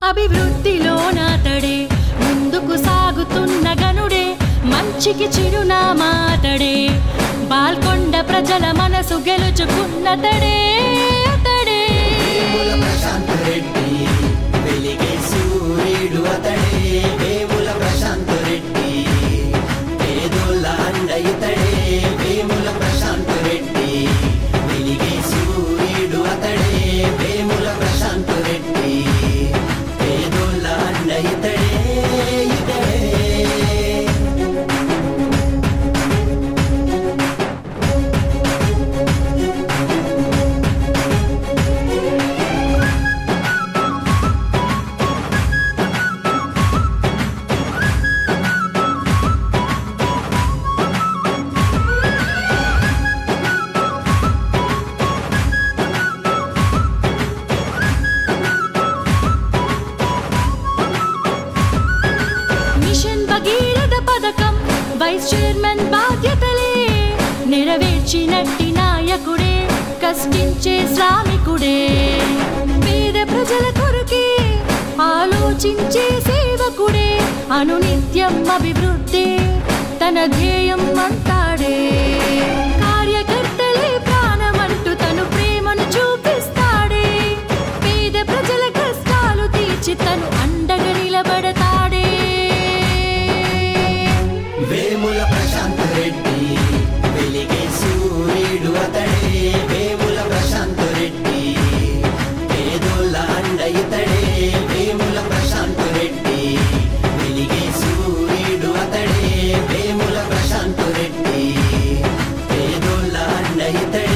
అభివృద్ధిలో నాతడే ముందుకు సాగుతున్న గనుడే మంచికి చిరునామాతడే బాల్కొండ ప్రజల మనసు గెలుచుకున్నతడే అతడే ప్రశాంత్ రెడ్డి వెలిగే సూర్యుడు అతడే వేముల ప్రశాంత్ రెడ్డి పేదోళ్ళ అండ ఇతడే వేముల ప్రశాంత్ రెడ్డి వెలిగే సూర్యుడు అతడే వేముల ప్రశాంత్ రెడ్డి పేదోళ్ళ అండ ఇతడే వైస్ చైర్మన్ బాధ్యతలే నెరవేర్చినట్టి నాయకుడే కష్టించే శ్రామికుడే పేద ప్రజల కొరకే ఆలోచించే సేవకుడే అనునిత్యం అభివృద్ధి తన ధ్యేయం అంటాడే కార్యకర్తలే ప్రాణమంటూ తను ప్రేమను చూపిస్తాడే పేద ప్రజల కష్టాలు తీర్చి తను అండగా నిలబడతాడే వేముల ప్రశాంత్ రెడ్డి వెలిగే సూర్యుడు అతడే వేముల ప్రశాంత్ రెడ్డి పేదోళ్ళ అండ ఇతడే వేముల ప్రశాంత్ రెడ్డి వెలిగే సూర్యుడు అతడే వేముల ప్రశాంత్ రెడ్డి పేదోళ్ళ అండ ఇతడే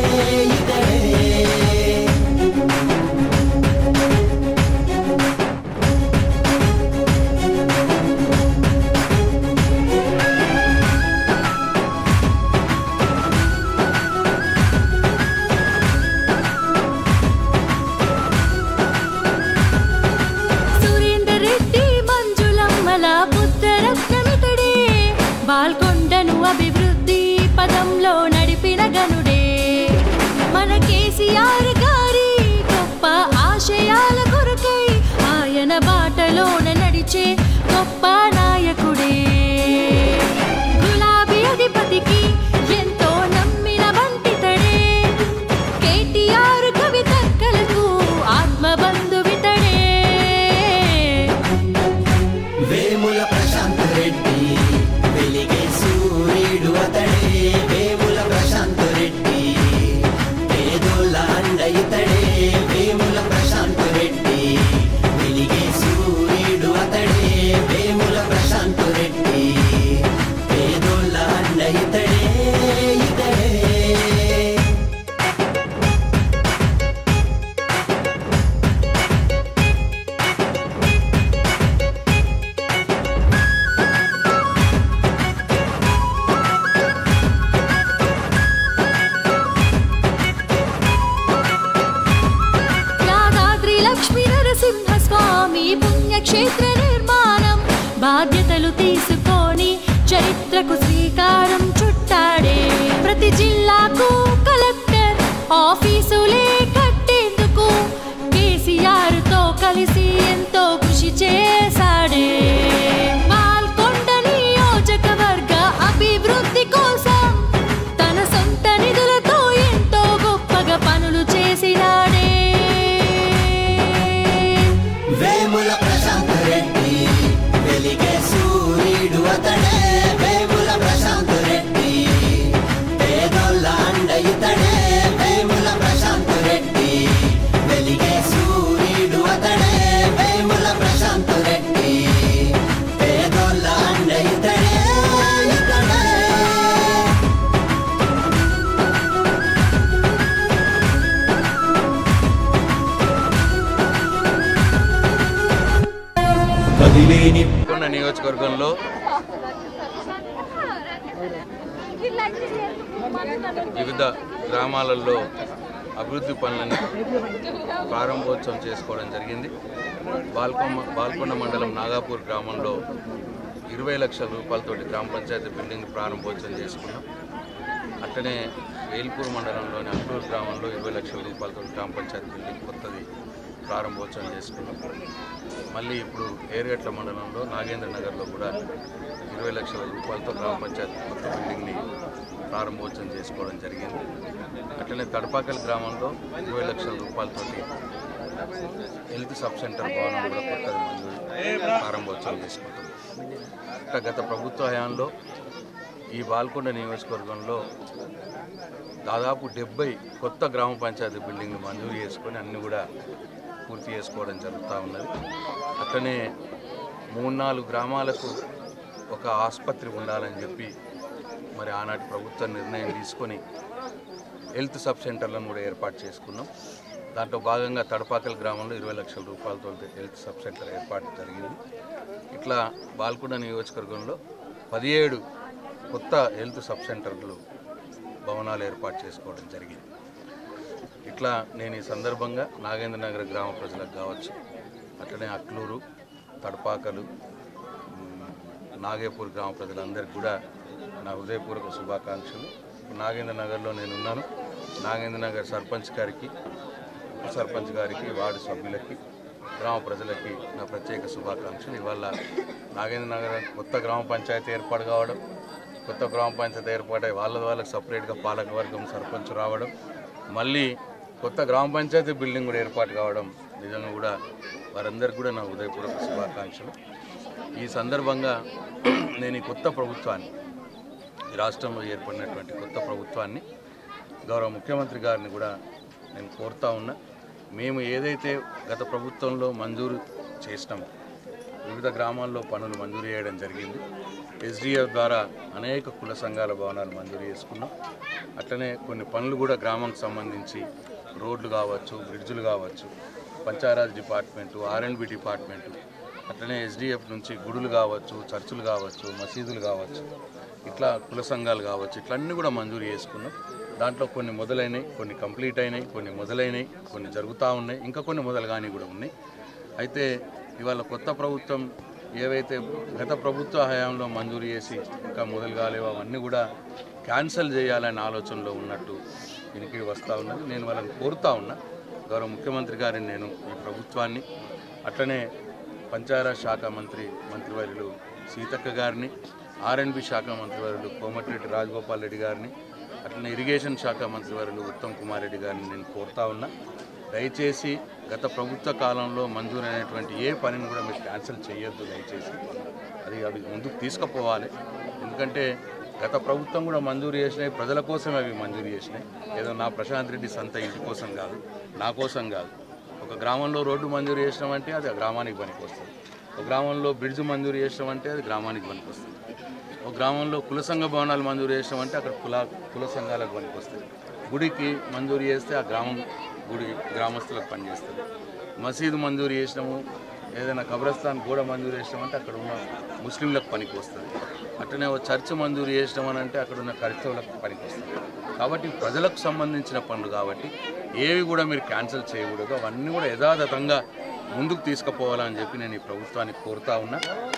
బాల్కొండను అభివృద్ధి పదంలో నడిపిన గనుడే మన కేసీఆర్ గారి గొప్ప ఆశయాల కొరకై ఆయన బాటలోన నడిచే గొప్ప నాయకుడే గులాబీ అధిపతికి ఎంతో నమ్మిన వంటితడే కేటీఆర్ కవితక్కలకు ఆత్మబంధువితడే వేముల ప్రశాంత్ రెడ్డి వెలిగే సూర్యుడు అతడే వేముల ప్రశాంత్ రెడ్డి పేదోళ్ళ అండ ఇతడే వేముల ప్రశాంత్ రెడ్డి వెలిగే సూర్యుడు అతడే వేముల ప్రశాంత్ రెడ్డి పేదోళ్ళ అండ ఇతడే సింహస్వామి పుణ్యక్షేత్ర నిర్మాణం బాధ్యతలు తీసుకొని చరిత్రకు శ్రీకారం చుట్టాడే ప్రతి జిల్లాకు కలెక్టర్ ఆఫీసులే కట్టేందుకు కేసీఆర్ తో కలిసి ఎంతో కృషి చేశాడే బాల్కొండ నియోజకవర్గ అభివృద్ధి కోసం తన సొంత నిధులతో ఎంతో గొప్పగా పనులు చేసినాడే వేముల ప్రశాంత్ రెడ్డి వెలిగే సూర్యుడు అతడే వేముల ప్రశాంత్ రెడ్డి పేదోళ్ళ అండ ఇతడే వేముల ప్రశాంత్ రెడ్డి వెలిగే సూర్యుడు అతడే వేముల ప్రశాంత్ రెడ్డి పేదోళ్ళ అండ ఇతడే కొండ నియోజకవర్గంలో వివిధ గ్రామాలలో అభివృద్ధి పనులను ప్రారంభోత్సవం చేసుకోవడం జరిగింది. బాల్కొండ మండలం నాగాపూర్ గ్రామంలో 20 లక్షల రూపాయలతోటి గ్రామ పంచాయతీ బిల్డింగ్ ప్రారంభోత్సవం చేసుకున్నాం. అట్లనే వేల్పూర్ మండలంలోని అక్లూరు గ్రామంలో 20 లక్షల రూపాయలతో గ్రామ పంచాయతీ బిల్డింగ్ కొత్తది ప్రారంభోత్సవం చేసుకున్నాం. మళ్ళీ ఇప్పుడు ఏరుగట్ల మండలంలో నాగేంద్ర నగర్లో కూడా 20 లక్షల రూపాయలతో గ్రామ పంచాయతీ కొత్త బిల్డింగ్ని ప్రారంభోత్సవం చేసుకోవడం జరిగింది. అట్లనే తడపాకల్ గ్రామంలో 20 లక్షల రూపాయలతోటి హెల్త్ సబ్ సెంటర్ భవనం కూడా కొత్తది మంజూరు ప్రారంభోత్సవం చేసుకుంటుంది. గత ప్రభుత్వ హయాంలో ఈ బాల్కొండ నియోజకవర్గంలో దాదాపు 70 కొత్త గ్రామ పంచాయతీ బిల్డింగ్లు మంజూరు చేసుకొని అన్నీ కూడా పూర్తి చేసుకోవడం జరుగుతూ ఉన్నది. అట్లనే 3-4 గ్రామాలకు ఒక ఆసుపత్రి ఉండాలని చెప్పి మరి ఆనాటి ప్రభుత్వం నిర్ణయం తీసుకొని హెల్త్ సబ్ సెంటర్లను కూడా ఏర్పాటు చేసుకున్నాం. దాంట్లో భాగంగా తడపాకల్ గ్రామంలో 20 లక్షల రూపాయలతో హెల్త్ సబ్ సెంటర్ ఏర్పాటు జరిగింది. ఇట్లా బాల్కొండ నియోజకవర్గంలో 17 కొత్త హెల్త్ సబ్ సెంటర్లు భవనాలు ఏర్పాటు చేసుకోవడం జరిగింది. ఇట్లా నేను ఈ సందర్భంగా నాగేంద్ర నగర్ గ్రామ ప్రజలకు కావచ్చు, అట్లనే అక్లూరు, తడపాకలు, నాగేపూర్ గ్రామ ప్రజలందరికీ కూడా నా హృదయపూర్వక శుభాకాంక్షలు. నాగేంద్ర నగర్లో నేనున్నాను. నాగేంద్ర నగర్ సర్పంచ్ గారికి, ఉప సర్పంచ్ గారికి, వార్డు సభ్యులకి, గ్రామ ప్రజలకి నా ప్రత్యేక శుభాకాంక్షలు. ఇవాళ నాగేంద్ర నగర్ కొత్త గ్రామ పంచాయతీ ఏర్పాటు కావడం, కొత్త గ్రామ పంచాయతీ ఏర్పాటై వాళ్ళకి సపరేట్గా పాలకవర్గం సర్పంచ్ రావడం, మళ్ళీ కొత్త గ్రామ పంచాయతీ బిల్డింగ్ కూడా ఏర్పాటు కావడం నిజంగా కూడా వారందరికీ కూడా నా హృదయపూర్వక శుభాకాంక్షలు. ఈ సందర్భంగా నేను ఈ కొత్త ప్రభుత్వాన్ని, ఈ రాష్ట్రంలో ఏర్పడినటువంటి కొత్త ప్రభుత్వాన్ని గౌరవ ముఖ్యమంత్రి గారిని కూడా నేను కోరుతా ఉన్నా. మేము ఏదైతే గత ప్రభుత్వంలో మంజూరు చేసినామో వివిధ గ్రామాల్లో పనులు మంజూరు చేయడం జరిగింది. SDF ద్వారా అనేక కుల సంఘాల భవనాలు మంజూరు చేసుకున్నాం. అట్లనే కొన్ని పనులు కూడా గ్రామానికి సంబంధించి రోడ్లు కావచ్చు, బ్రిడ్జులు కావచ్చు, పంచాయరాజ్ డిపార్ట్మెంటు, R&B డిపార్ట్మెంటు, అట్లనే SDF నుంచి గుడులు కావచ్చు, చర్చులు కావచ్చు, మసీదులు కావచ్చు, ఇట్లా కుల సంఘాలు కావచ్చు, ఇట్లా అన్నీ కూడా మంజూరు చేసుకున్నాం. దాంట్లో కొన్ని మొదలైనవి, కొన్ని కంప్లీట్ అయినాయి, కొన్ని మొదలైనవి, కొన్ని జరుగుతూ ఉన్నాయి, ఇంకా కొన్ని మొదలు కానీ కూడా ఉన్నాయి. అయితే ఇవాళ కొత్త ప్రభుత్వం ఏవైతే గత ప్రభుత్వ హయాంలో మంజూరు చేసి ఇంకా మొదలు కాలేవో అవన్నీ కూడా క్యాన్సిల్ చేయాలనే ఆలోచనలో ఉన్నట్టు దీనికి వస్తూ ఉన్నది. నేను వాళ్ళని కోరుతా ఉన్నా, గౌరవ ముఖ్యమంత్రి గారిని, నేను ఈ ప్రభుత్వాన్ని, అట్లనే పంచాయరాజ్ శాఖ మంత్రివర్యులు సీతక్క గారిని, R&B శాఖ మంత్రివర్యులు కోమటిరెడ్డి రాజగోపాల్ రెడ్డి గారిని, అట్లనే ఇరిగేషన్ శాఖ మంత్రివర్యులు ఉత్తమ్ కుమార్ రెడ్డి గారిని నేను కోరుతా ఉన్నా, దయచేసి గత ప్రభుత్వ కాలంలో మంజూరైనటువంటి ఏ పనిని కూడా మీరు క్యాన్సిల్ చేయొద్దు. దయచేసి అవి ముందుకు తీసుకుపోవాలి. ఎందుకంటే గత ప్రభుత్వం కూడా మంజూరు చేసినాయి, ప్రజల కోసమే అవి మంజూరు చేసినాయి. ఏదో నా ప్రశాంత్ రెడ్డి సొంత ఇంటి కోసం కాదు, నా కోసం కాదు. ఒక గ్రామంలో రోడ్డు మంజూరు చేసినామంటే అది ఆ గ్రామానికి పనికి వస్తుంది. ఒక గ్రామంలో బ్రిడ్జ్ మంజూరు చేసినామంటే అది గ్రామానికి పనికి వస్తుంది. ఒక గ్రామంలో కుల సంఘ భవనాలు మంజూరు చేసినామంటే అక్కడ కుల సంఘాలకు పనికి వస్తుంది. గుడికి మంజూరు చేస్తే ఆ గుడి గ్రామస్తులకు పనిచేస్తుంది. మసీదు మంజూరు చేసినాము, ఏదైనా కబ్రస్థాన్ గోడ మంజూరు చేసినామంటే అక్కడ ఉన్న ముస్లింలకు పనికి వస్తుంది. అట్లనే ఒక చర్చ్ మంజూరు చేసినామని అంటే అక్కడ ఉన్న క్రైస్తవులకు పనికి వస్తుంది. కాబట్టి ప్రజలకు సంబంధించిన పనులు కాబట్టి ఏవి కూడా మీరు క్యాన్సిల్ చేయకూడదు. అవన్నీ కూడా యథాతథంగా ముందుకు తీసుకుపోవాలని చెప్పి నేను ఈ ప్రభుత్వాన్ని కోరుతా ఉన్నా.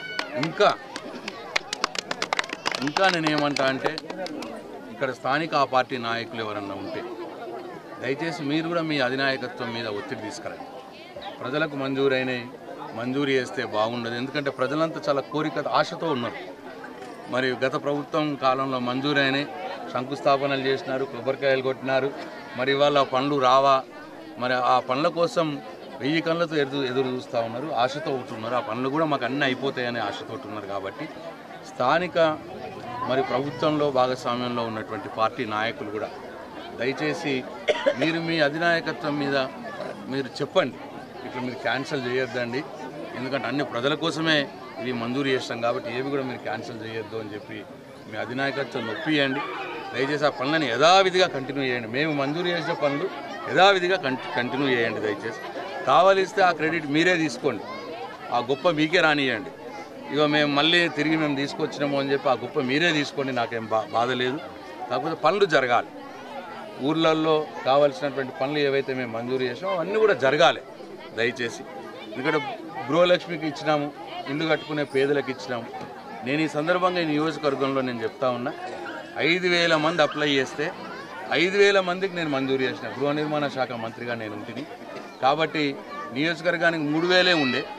ఇంకా నేనేమంటా అంటే ఇక్కడ స్థానిక ఆ పార్టీ నాయకులు ఎవరన్నా ఉంటే దయచేసి మీరు కూడా మీ అధినాయకత్వం మీద ఒత్తిడి తీసుకురండి. ప్రజలకు మంజూరు చేస్తే బాగుండదు. ఎందుకంటే ప్రజలంతా చాలా కోరిక ఆశతో ఉన్నారు. మరి గత ప్రభుత్వం కాలంలో మంజూరైనాయి, శంకుస్థాపనలు చేసినారు, కొబ్బరికాయలు కొట్టినారు. మరి ఇవాళ పనులు రావా? మరి ఆ పనుల కోసం 1000 కళ్ళతో ఎదురు చూస్తూ ఉన్నారు, ఆశతో ఉంటున్నారు. ఆ పనులు కూడా మాకు అన్నీ అయిపోతాయని ఆశతో ఉన్నారు. కాబట్టి స్థానిక మరి ప్రభుత్వంలో భాగస్వామ్యంలో ఉన్నటువంటి పార్టీ నాయకులు కూడా దయచేసి మీరు మీ అధినాయకత్వం మీద మీరు చెప్పండి, ఇట్లా మీరు క్యాన్సిల్ చేయొద్దండి. ఎందుకంటే అన్ని ప్రజల కోసమే ఇవి మంజూరు చేస్తాం కాబట్టి ఏవి కూడా మీరు క్యాన్సిల్ చేయొద్దు అని చెప్పి మీ అధినాయకత్వం నొప్పియండి. దయచేసి ఆ పనులను యథావిధిగా కంటిన్యూ చేయండి. మేము మంజూరు చేసిన పనులు యథావిధిగా కంటిన్యూ చేయండి. దయచేసి కావాలిస్తే ఆ క్రెడిట్ మీరే తీసుకోండి, ఆ గొప్ప మీకే రానియండి. ఇక మేము మళ్ళీ తిరిగి మేము తీసుకొచ్చినాము అని చెప్పి ఆ గొప్ప మీరే తీసుకోండి, నాకేం బాధ లేదు. కాకపోతే పనులు జరగాలి. ఊర్లలో కావాల్సినటువంటి పనులు ఏవైతే మేము మంజూరు చేసామో అవన్నీ కూడా జరగాలి దయచేసి. ఎందుకంటే గృహలక్ష్మికి ఇచ్చినాము, ఇల్లు కట్టుకునే పేదలకు ఇచ్చినాము. నేను ఈ సందర్భంగా ఈ నియోజకవర్గంలో నేను చెప్తా ఉన్నా, 5000 మంది అప్లై చేస్తే 5000 మందికి నేను మంజూరు చేసిన గృహ నిర్మాణ శాఖ మంత్రిగా నేను ఉంటుంది. కాబట్టి నియోజకవర్గానికి 3000 ఉండే,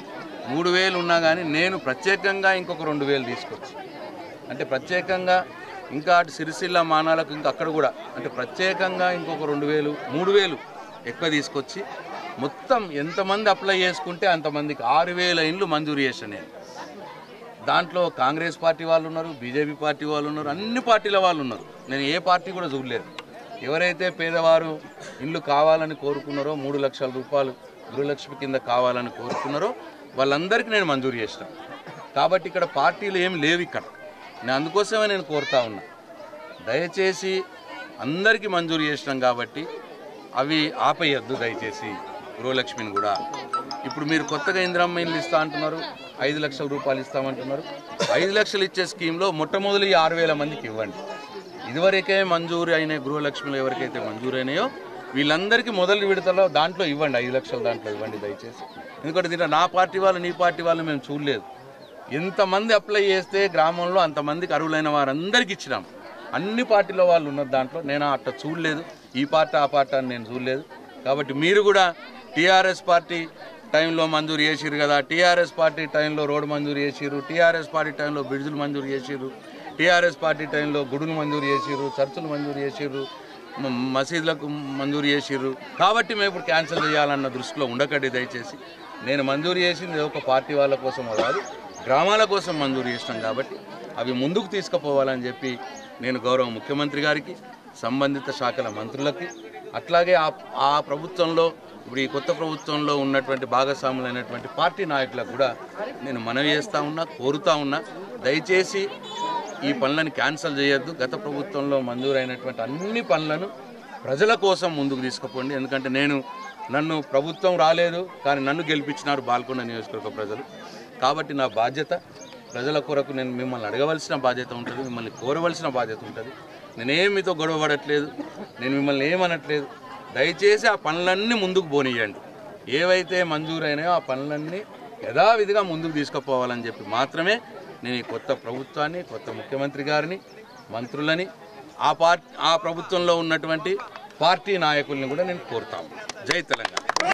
3000 ఉన్నా కానీ నేను ప్రత్యేకంగా ఇంకొక 2000 తీసుకొచ్చి అంటే ప్రత్యేకంగా ఇంకా అటు సిరిసిల్ల మానాలకు ఇంకా అక్కడ కూడా అంటే ప్రత్యేకంగా ఇంకొక 2000 3000 ఎక్కువ తీసుకొచ్చి మొత్తం ఎంతమంది అప్లై చేసుకుంటే అంతమందికి 6000 ఇండ్లు మంజూరు చేశాను నేను. దాంట్లో కాంగ్రెస్ పార్టీ వాళ్ళు ఉన్నారు, బీజేపీ పార్టీ వాళ్ళు ఉన్నారు, అన్ని పార్టీల వాళ్ళు ఉన్నారు. నేను ఏ పార్టీ కూడా చూడలేదు. ఎవరైతే పేదవారు ఇండ్లు కావాలని కోరుకున్నారో 3 లక్షల రూపాయలు గృహలక్ష్మి కింద కావాలని కోరుకున్నారో వాళ్ళందరికీ నేను మంజూరు చేసిన. కాబట్టి ఇక్కడ పార్టీలు ఏమి లేవు ఇక్కడ. నేను అందుకోసమే నేను కోరుతా ఉన్నా, దయచేసి అందరికీ మంజూరు చేసినాం కాబట్టి అవి ఆపేయద్దు దయచేసి గృహలక్ష్మిని కూడా. ఇప్పుడు మీరు కొత్తగా ఇందిరమ్మ ఇల్లు ఇస్తా అంటున్నారు, 5 లక్షల రూపాయలు ఇస్తామంటున్నారు. 5 లక్షలు ఇచ్చే స్కీమ్లో మొట్టమొదటి 6000 మందికి ఇవ్వండి. ఇదివరకే మంజూరు అయిన గృహలక్ష్మిలో ఎవరికైతే మంజూరు అయినాయో వీళ్ళందరికీ మొదటి విడతలో దాంట్లో ఇవ్వండి, 5 లక్షల దాంట్లో ఇవ్వండి దయచేసి. ఎందుకంటే దీంట్లో నా పార్టీ వాళ్ళు నీ పార్టీ వాళ్ళు మేము చూడలేదు. ఎంతమంది అప్లై చేస్తే గ్రామంలో అంతమందికి అర్హులైన వారందరికీ ఇచ్చినాం. అన్ని పార్టీల వాళ్ళు ఉన్నారు దాంట్లో. నేను అట్లా చూడలేదు, ఈ పార్టీ ఆ పార్టీ అని నేను చూడలేదు. కాబట్టి మీరు కూడా టీఆర్ఎస్ పార్టీ టైంలో మంజూరు చేసిరు కదా, టీఆర్ఎస్ పార్టీ టైంలో రోడ్డు మంజూరు చేసిరు, టీఆర్ఎస్ పార్టీ టైంలో బ్రిడ్జులు మంజూరు చేసిరు, టీఆర్ఎస్ పార్టీ టైంలో గుడులు మంజూరు చేసిరు, చర్చలు మంజూరు చేసిరు, మసీదులకు మంజూరు చేసిర్రు. కాబట్టి మేము ఇప్పుడు క్యాన్సిల్ చేయాలన్న దృష్టిలో ఉండకండి దయచేసి. నేను మంజూరు చేసింది ఒక పార్టీ వాళ్ళ కోసం కాదు, గ్రామాల కోసం మంజూరు చేసినాం. కాబట్టి అవి ముందుకు తీసుకుపోవాలని చెప్పి నేను గౌరవ ముఖ్యమంత్రి గారికి, సంబంధిత శాఖల మంత్రులకి, అట్లాగే ఆ ప్రభుత్వంలో ఇప్పుడు ఈ కొత్త ప్రభుత్వంలో ఉన్నటువంటి భాగస్వాములైనటువంటి పార్టీ నాయకులకు కూడా నేను మనవి చేస్తూ ఉన్నా, కోరుతా ఉన్నా, దయచేసి ఈ పనులను క్యాన్సిల్ చేయొద్దు. గత ప్రభుత్వంలో మంజూరైనటువంటి అన్ని పనులను ప్రజల కోసం ముందుకు తీసుకుపోండి. ఎందుకంటే నన్ను ప్రభుత్వం రాలేదు కానీ నన్ను గెలిపించినారు బాల్కొండ నియోజకవర్గ ప్రజలు. కాబట్టి నా బాధ్యత ప్రజల కొరకు నేను మిమ్మల్ని అడగవలసిన బాధ్యత ఉంటుంది, మిమ్మల్ని కోరవలసిన బాధ్యత ఉంటుంది. నేనేం మీతో గొడవ పడట్లేదు, నేను మిమ్మల్ని ఏమనట్లేదు. దయచేసి ఆ పనులన్నీ ముందుకు పోనీయండి. ఏవైతే మంజూరైనాయో ఆ పనులన్నీ యథావిధిగా ముందుకు తీసుకుపోవాలని చెప్పి మాత్రమే నేను ఈ కొత్త ప్రభుత్వాన్ని, కొత్త ముఖ్యమంత్రి గారిని, మంత్రులని, ఆ ప్రభుత్వంలో ఉన్నటువంటి పార్టీ నాయకుల్ని కూడా నేను కోరుతాను. జై తెలంగాణ.